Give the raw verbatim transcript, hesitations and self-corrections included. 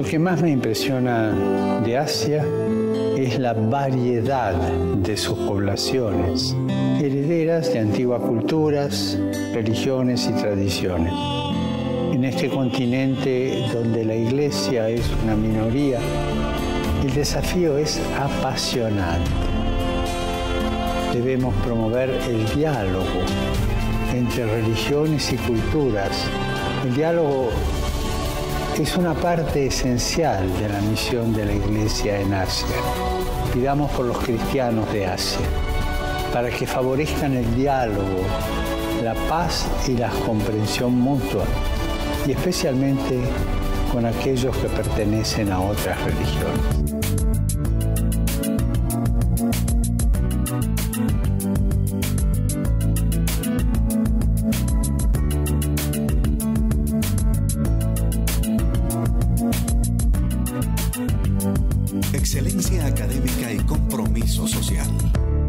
que más me impresiona de Asia es la variedad de sus poblaciones, herederas de antiguas culturas, religiones y tradiciones. En este continente donde la Iglesia es una minoría, el desafío es apasionante. Debemos promover el diálogo entre religiones y culturas. El diálogo es una parte esencial de la misión de la Iglesia en Asia. Pidamos por los cristianos de Asia, para que favorezcan el diálogo, la paz y la comprensión mutua, y especialmente con aquellos que pertenecen a otras religiones. Excelencia académica y compromiso social.